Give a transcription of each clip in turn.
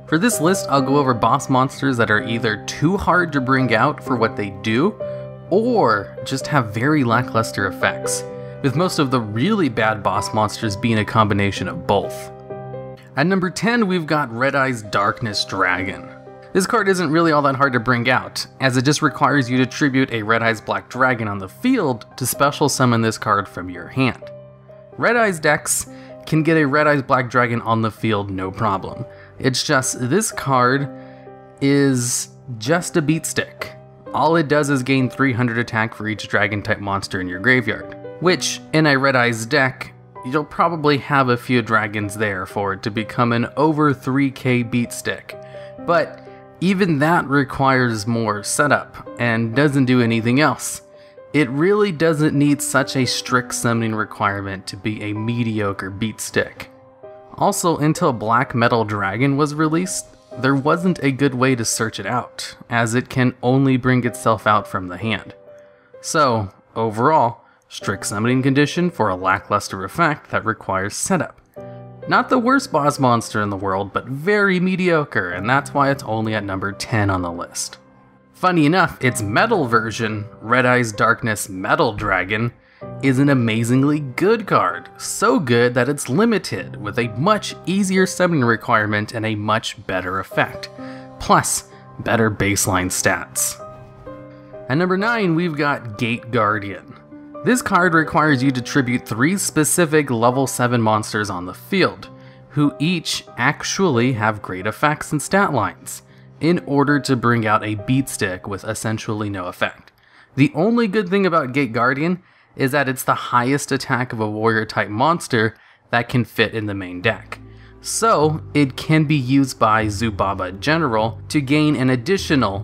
For this list, I'll go over boss monsters that are either too hard to bring out for what they do, or just have very lackluster effects, with most of the really bad boss monsters being a combination of both. At number 10, we've got Red Eye's Darkness Dragon. This card isn't really all that hard to bring out, as it just requires you to tribute a Red Eye's Black Dragon on the field to special summon this card from your hand. Red Eye's decks can get a Red Eye's Black Dragon on the field no problem. It's just this card is just a beat stick. All it does is gain 300 attack for each dragon type monster in your graveyard, which in a Red Eye's deck, you'll probably have a few dragons there for it to become an over 3k beat stick. But even that requires more setup and doesn't do anything else. It really doesn't need such a strict summoning requirement to be a mediocre beat stick. Also, until Black Metal Dragon was released, there wasn't a good way to search it out, as it can only bring itself out from the hand. So, overall, strict summoning condition for a lackluster effect that requires setup. Not the worst boss monster in the world, but very mediocre, and that's why it's only at number 10 on the list. Funny enough, its metal version, Red Eye's Darkness Metal Dragon, is an amazingly good card, so good that it's limited, with a much easier summoning requirement and a much better effect, plus better baseline stats. At number 9, we've got Gate Guardian. This card requires you to tribute 3 specific level 7 monsters on the field, who each actually have great effects and stat lines, in order to bring out a beat stick with essentially no effect. The only good thing about Gate Guardian is that it's the highest attack of a warrior type monster that can fit in the main deck. So it can be used by Zubaba General to gain an additional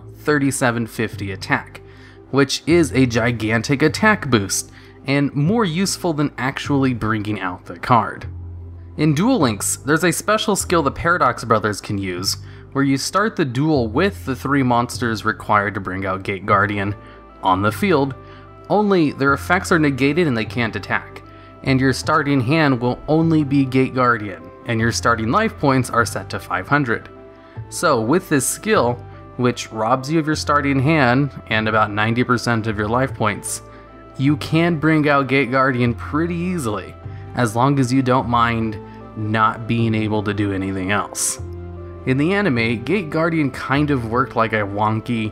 3750 attack, which is a gigantic attack boost and more useful than actually bringing out the card. In Duel Links, there's a special skill the Paradox Brothers can use, where you start the duel with the 3 monsters required to bring out Gate Guardian on the field, only their effects are negated and they can't attack, and your starting hand will only be Gate Guardian, and your starting life points are set to 500. So with this skill, which robs you of your starting hand and about 90% of your life points, you can bring out Gate Guardian pretty easily, as long as you don't mind not being able to do anything else. In the anime, Gate Guardian kind of worked like a wonky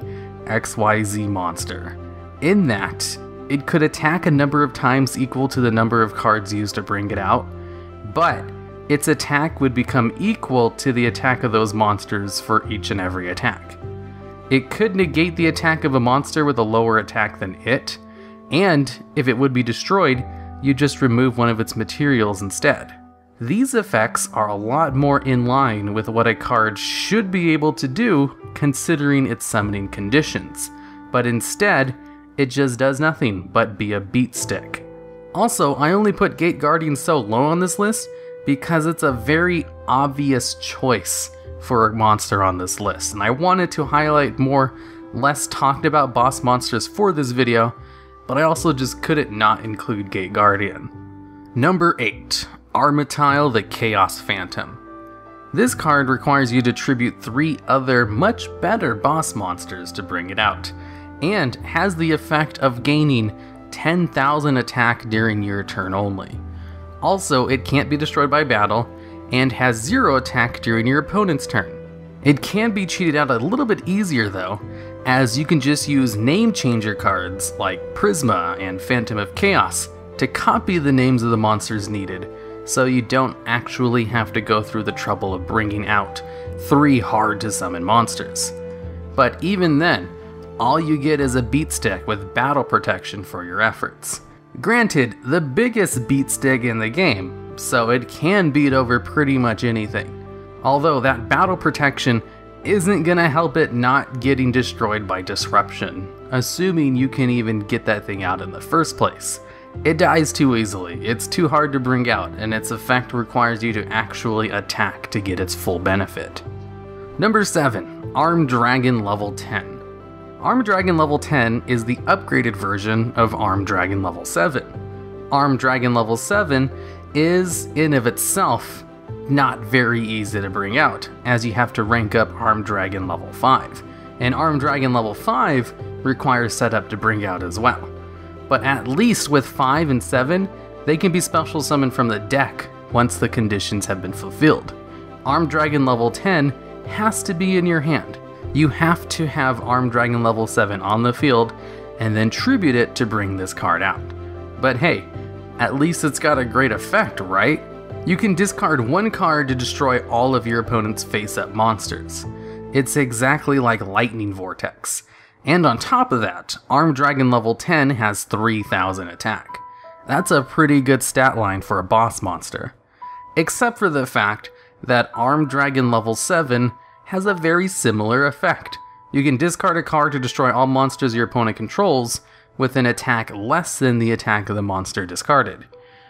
XYZ monster, in that it could attack a number of times equal to the number of cards used to bring it out, but its attack would become equal to the attack of those monsters for each and every attack. It could negate the attack of a monster with a lower attack than it, and if it would be destroyed, you just remove one of its materials instead. These effects are a lot more in line with what a card should be able to do considering its summoning conditions, but instead, it just does nothing but be a beat stick. Also, I only put Gate Guardian so low on this list because it's a very obvious choice for a monster on this list, and I wanted to highlight more less talked about boss monsters for this video, but I also just couldn't not include Gate Guardian. Number 8. Armityle the Chaos Phantom. This card requires you to tribute 3 other much better boss monsters to bring it out, and has the effect of gaining 10,000 attack during your turn only. Also, it can't be destroyed by battle, and has 0 attack during your opponent's turn. It can be cheated out a little bit easier though, as you can just use name changer cards like Prisma and Phantom of Chaos to copy the names of the monsters needed, so you don't actually have to go through the trouble of bringing out 3 hard to summon monsters. But even then, all you get is a beat stick with battle protection for your efforts. Granted, the biggest beat stick in the game, so it can beat over pretty much anything. Although that battle protection isn't gonna help it not getting destroyed by disruption, assuming you can even get that thing out in the first place. It dies too easily, it's too hard to bring out, and its effect requires you to actually attack to get its full benefit. Number 7. Armed Dragon Level 10. Armed Dragon Level 10 is the upgraded version of Armed Dragon Level 7. Armed Dragon Level 7 is, in of itself, not very easy to bring out, as you have to rank up Armed Dragon level 5, and Armed Dragon level 5 requires setup to bring out as well. But at least with 5 and 7, they can be special summoned from the deck once the conditions have been fulfilled. Armed Dragon level 10 has to be in your hand. You have to have Armed Dragon level 7 on the field and then tribute it to bring this card out. But hey, at least it's got a great effect, right? You can discard one card to destroy all of your opponent's face-up monsters. It's exactly like Lightning Vortex. And on top of that, Armed Dragon level 10 has 3000 attack. That's a pretty good stat line for a boss monster. Except for the fact that Armed Dragon level 7 has a very similar effect. You can discard a card to destroy all monsters your opponent controls with an attack less than the attack of the monster discarded.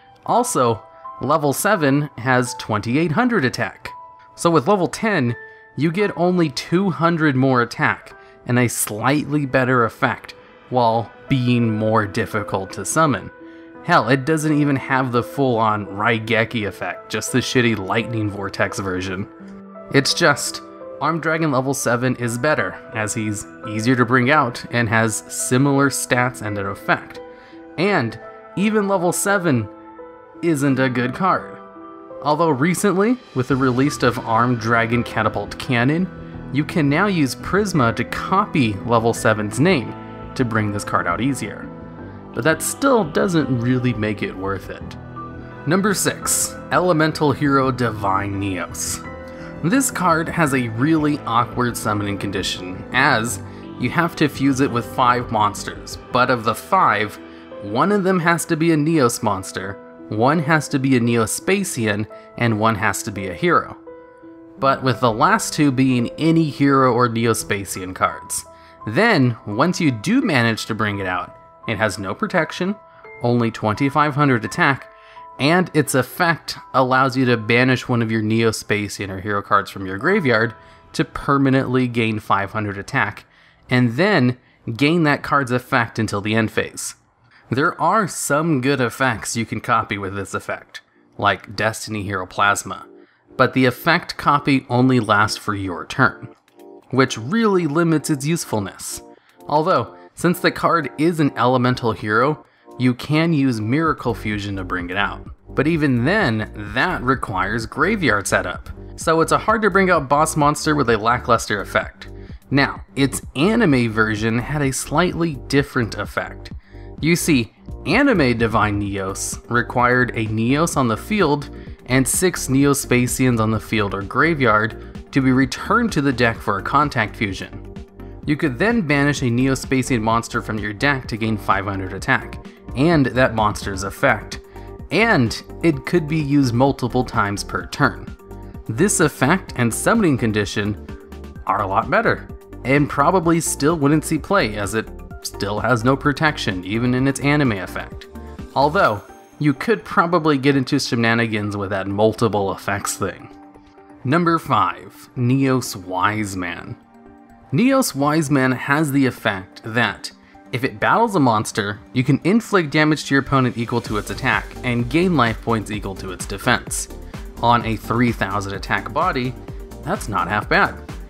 Also, level 7 has 2800 attack. So with level 10, you get only 200 more attack and a slightly better effect while being more difficult to summon. Hell, it doesn't even have the full-on Raigeki effect, just the shitty Lightning Vortex version. It's just, Armed Dragon level 7 is better, as he's easier to bring out and has similar stats and an effect. And even level 7 isn't a good card. Although recently, with the release of Armed Dragon Catapult Cannon, you can now use Prisma to copy level 7's name to bring this card out easier. But that still doesn't really make it worth it. Number 6, Elemental Hero Divine Neos. This card has a really awkward summoning condition, as you have to fuse it with 5 monsters, but of the 5, one of them has to be a Neos monster, one has to be a Neospacian, and one has to be a hero. But with the last 2 being any hero or Neospacian cards. Then, once you do manage to bring it out, it has no protection, only 2500 attack, and its effect allows you to banish one of your Neospacian or hero cards from your graveyard to permanently gain 500 attack, and then gain that card's effect until the end phase. There are some good effects you can copy with this effect, like Destiny Hero Plasma, but the effect copy only lasts for your turn, which really limits its usefulness. Although, since the card is an elemental hero, you can use Miracle Fusion to bring it out. But even then, that requires graveyard setup. So it's a hard to bring out boss monster with a lackluster effect. Now, its anime version had a slightly different effect. You see, anime Divine Neos required a Neos on the field and 6 Neospacians on the field or graveyard to be returned to the deck for a contact fusion. You could then banish a Neospacian monster from your deck to gain 500 attack, and that monster's effect. And it could be used multiple times per turn. This effect and summoning condition are a lot better, and probably still wouldn't see play as it still has no protection even in its anime effect. Although, you could probably get into shenanigans with that multiple effects thing. Number 5, Neos Wiseman. Neos Wiseman has the effect that, if it battles a monster, you can inflict damage to your opponent equal to its attack, and gain life points equal to its defense. On a 3000 attack body, that's not half bad.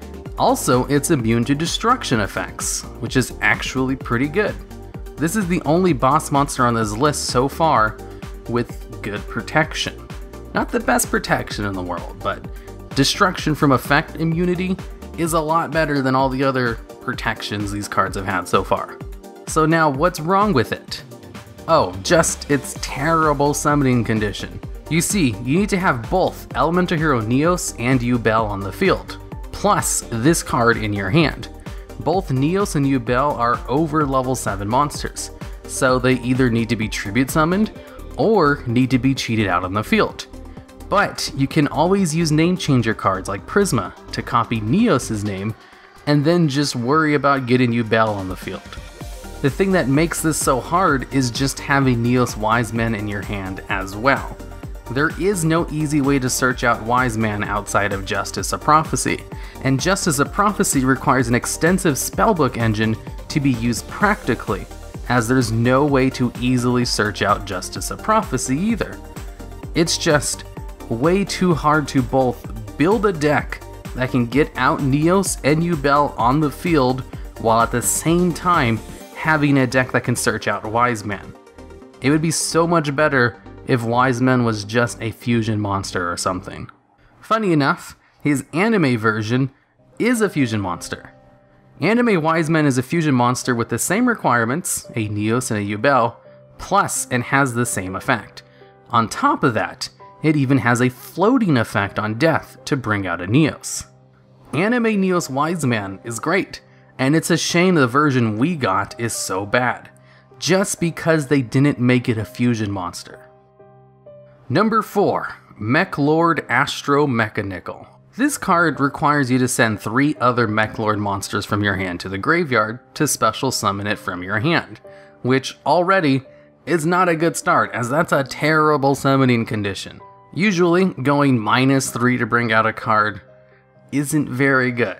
Also, it's immune to destruction effects, which is actually pretty good. This is the only boss monster on this list so far with good protection. Not the best protection in the world, but destruction from effect immunity is a lot better than all the other protections these cards have had so far. So now what's wrong with it? Oh, just its terrible summoning condition. You see, you need to have both Elemental Hero Neos and Yubel on the field, plus this card in your hand. Both Neos and Yubel are over level 7 monsters, so they either need to be tribute summoned or need to be cheated out on the field. But you can always use name changer cards like Prisma to copy Neos' name and then just worry about getting Yubel on the field. The thing that makes this so hard is just having Neos Wiseman in your hand as well. There is no easy way to search out Wiseman outside of Justice of Prophecy, and Justice of Prophecy requires an extensive spellbook engine to be used practically, as there's no way to easily search out Justice of Prophecy either. It's just, way too hard to both build a deck that can get out Neos and YuGiOh on the field while at the same time having a deck that can search out Wiseman. It would be so much better if Wiseman was just a fusion monster or something. Funny enough, his anime version is a fusion monster. Anime Wiseman is a fusion monster with the same requirements, a Neos and a YuGiOh, plus it has the same effect. On top of that, it even has a floating effect on death to bring out a Neos. Anime Neos Wiseman is great, and it's a shame the version we got is so bad, just because they didn't make it a fusion monster. Number 4. Meklord Astro Mekanikle. This card requires you to send 3 other Meklord monsters from your hand to the graveyard to special summon it from your hand, which already is not a good start, as that's a terrible summoning condition. Usually, going -3 to bring out a card isn't very good.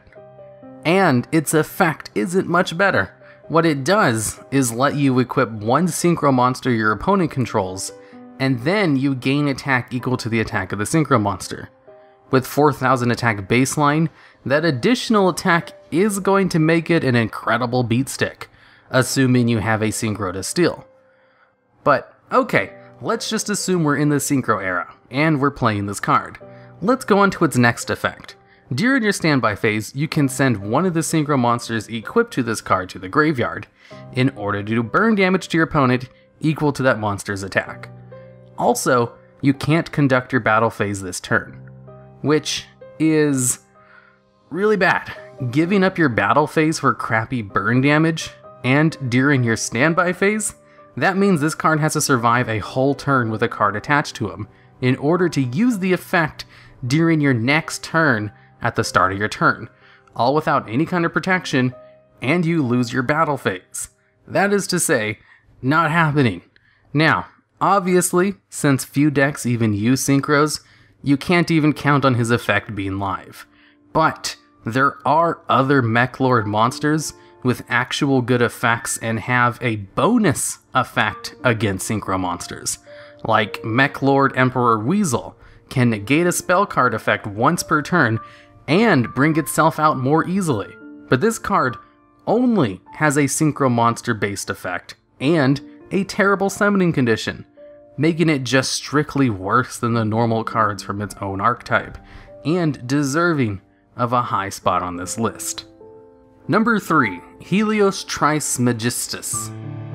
And its effect isn't much better. What it does is let you equip 1 synchro monster your opponent controls, and then you gain attack equal to the attack of the synchro monster. With 4,000 attack baseline, that additional attack is going to make it an incredible beat stick, assuming you have a synchro to steal. But okay, let's just assume we're in the synchro era, and we're playing this card. Let's go on to its next effect. During your standby phase, you can send one of the synchro monsters equipped to this card to the graveyard, in order to do burn damage to your opponent equal to that monster's attack. Also, you can't conduct your battle phase this turn, which is really bad. Giving up your battle phase for crappy burn damage, and during your standby phase, that means this card has to survive a whole turn with a card attached to him in order to use the effect during your next turn at the start of your turn, all without any kind of protection, and you lose your battle phase. That is to say, not happening. Now, obviously, since few decks even use synchros, you can't even count on his effect being live. But there are other Meklord monsters with actual good effects and have a bonus effect against synchro monsters. Like Meklord Emperor Weasel can negate a spell card effect once per turn and bring itself out more easily. But this card only has a synchro monster based effect and a terrible summoning condition, making it just strictly worse than the normal cards from its own archetype, and deserving of a high spot on this list. Number 3. Helios Trice Megistus.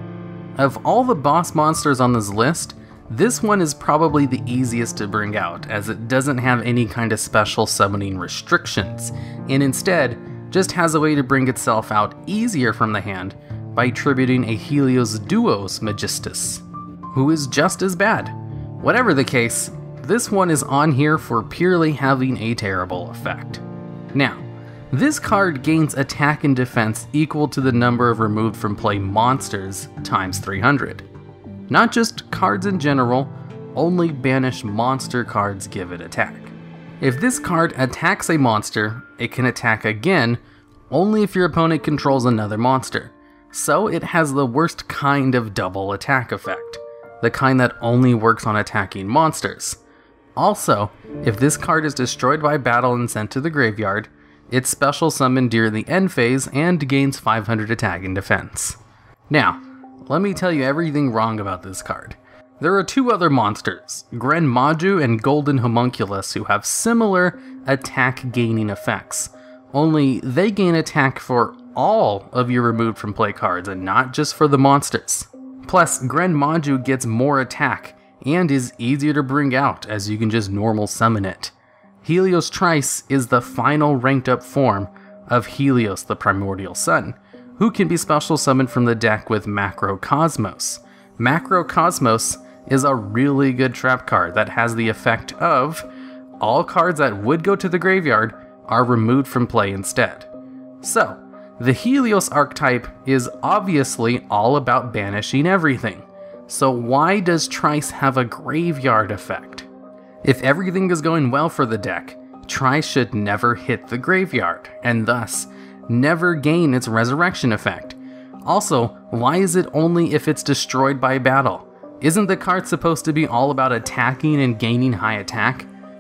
Of all the boss monsters on this list, this one is probably the easiest to bring out, as it doesn't have any kind of special summoning restrictions, and instead just has a way to bring itself out easier from the hand by attributing a Helios Duos Megistus, who is just as bad. Whatever the case, this one is on here for purely having a terrible effect. Now, this card gains attack and defense equal to the number of removed from play monsters times 300. Not just cards in general, only banished monster cards give it attack. If this card attacks a monster, it can attack again only if your opponent controls another monster. So it has the worst kind of double attack effect, the kind that only works on attacking monsters. Also, if this card is destroyed by battle and sent to the graveyard, it's special summoned during the end phase and gains 500 attack and defense. Now, let me tell you everything wrong about this card. There are 2 other monsters, Gren Maju and Golden Homunculus, who have similar attack gaining effects, only they gain attack for all of your removed from play cards and not just for the monsters. Plus, Gren Maju gets more attack and is easier to bring out, as you can just normal summon it. Helios Trice is the final ranked up form of Helios the Primordial Sun, who can be special summoned from the deck with Macro Cosmos. Macro Cosmos is a really good trap card that has the effect of all cards that would go to the graveyard are removed from play instead. So, the Helios archetype is obviously all about banishing everything. So why does Trice have a graveyard effect? If everything is going well for the deck, Trice should never hit the graveyard, and thus never gain its resurrection effect. Also, why is it only if it's destroyed by battle? Isn't the card supposed to be all about attacking and gaining high attack?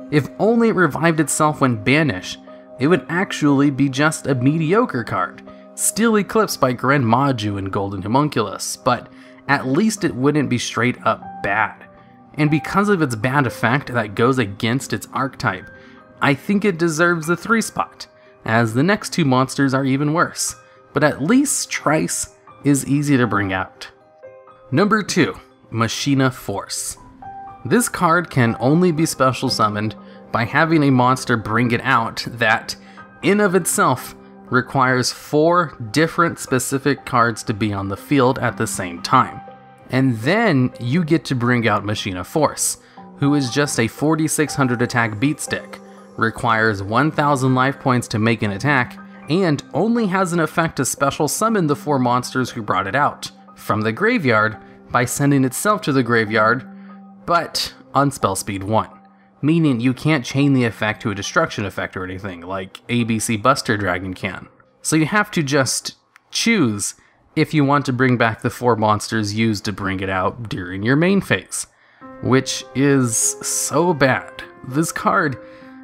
If only it revived itself when banished, it would actually be just a mediocre card, still eclipsed by Grand Maju and Golden Homunculus, but at least it wouldn't be straight up bad. And because of its bad effect that goes against its archetype, I think it deserves the 3 spot, as the next 2 monsters are even worse, but at least Trice is easy to bring out. Number 2, Machina Force. This card can only be special summoned by having a monster bring it out that, in of itself, requires 4 different specific cards to be on the field at the same time. And then you get to bring out Machina Force, who is just a 4600 attack beatstick, requires 1000 life points to make an attack, and only has an effect to special summon the 4 monsters who brought it out from the graveyard by sending itself to the graveyard, but on spell speed 1. Meaning you can't chain the effect to a destruction effect or anything like ABC Buster Dragon can. So you have to just choose if you want to bring back the 4 monsters used to bring it out during your main phase, which is so bad. This card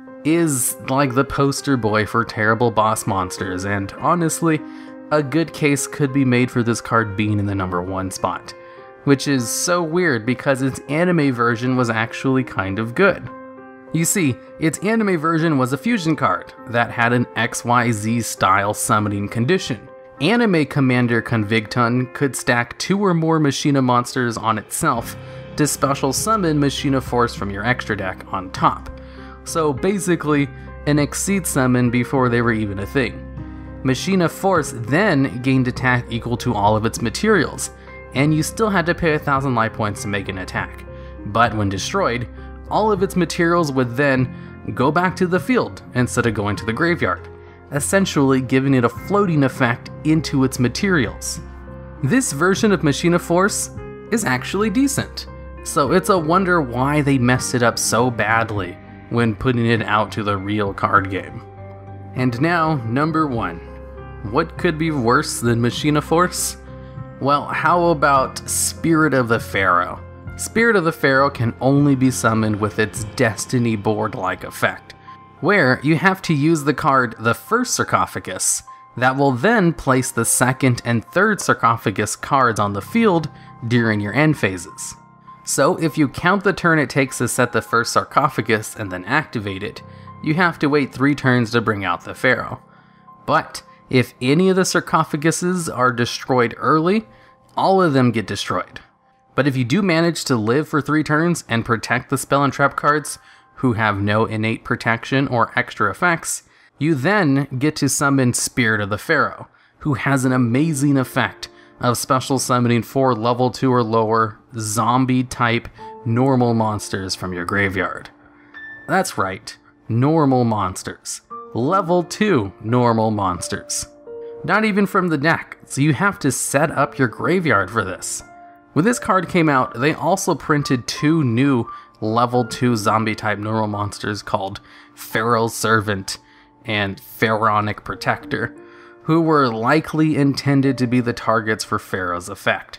is like the poster boy for terrible boss monsters, and honestly, a good case could be made for this card being in the number 1 spot, which is so weird because its anime version was actually kind of good. You see, its anime version was a fusion card that had an XYZ style summoning condition. Anime Commander Convicton could stack 2 or more Machina monsters on itself to special summon Machina Force from your extra deck on top. So basically, an Exceed summon before they were even a thing. Machina Force then gained attack equal to all of its materials, and you still had to pay 1000 life points to make an attack. But when destroyed, all of its materials would then go back to the field instead of going to the graveyard, essentially giving it a floating effect into its materials. This version of Machina Force is actually decent, so it's a wonder why they messed it up so badly when putting it out to the real card game. And now, number 1. What could be worse than Machina Force? Well, how about Spirit of the Pharaoh? Spirit of the Pharaoh can only be summoned with its Destiny board-like effect, where you have to use the card the first Sarcophagus, that will then place the second and third Sarcophagus cards on the field during your end phases. So if you count the turn it takes to set the first Sarcophagus and then activate it, you have to wait 3 turns to bring out the Pharaoh. But if any of the Sarcophaguses are destroyed early, all of them get destroyed. But if you do manage to live for 3 turns and protect the spell and trap cards, who have no innate protection or extra effects, you then get to summon Spirit of the Pharaoh, who has an amazing effect of special summoning 4 level 2 or lower zombie-type normal monsters from your graveyard. That's right, normal monsters. Level 2 normal monsters. Not even from the deck, so you have to set up your graveyard for this. When this card came out, they also printed 2 new level 2 zombie-type normal monsters called Pharaoh's Servant and Pharaonic Protector, who were likely intended to be the targets for Pharaoh's effect.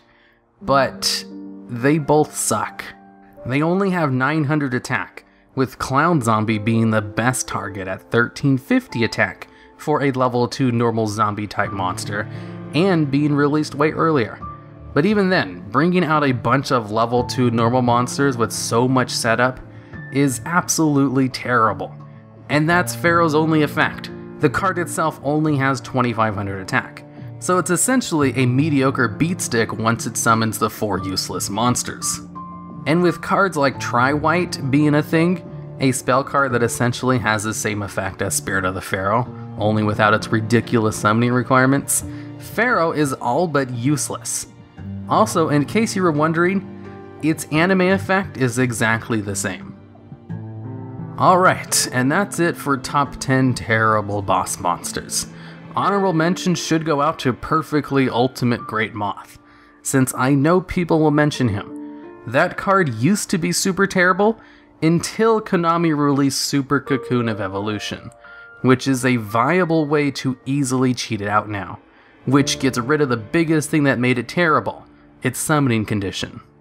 But they both suck. They only have 900 attack, with Clown Zombie being the best target at 1350 attack for a level 2 normal zombie type monster, and being released way earlier. But even then, bringing out a bunch of level 2 normal monsters with so much setup is absolutely terrible. And that's Pharaoh's only effect. The card itself only has 2500 attack, so it's essentially a mediocre beatstick once it summons the 4 useless monsters. And with cards like Tri-White being a thing, a spell card that essentially has the same effect as Spirit of the Pharaoh, only without its ridiculous summoning requirements, Pharaoh is all but useless. Also, in case you were wondering, its anime effect is exactly the same. Alright, and that's it for top 10 terrible boss monsters. Honorable mention should go out to Perfectly Ultimate Great Moth, since I know people will mention him. That card used to be super terrible until Konami released Super Cocoon of Evolution, which is a viable way to easily cheat it out now, which gets rid of the biggest thing that made it terrible, its summoning condition.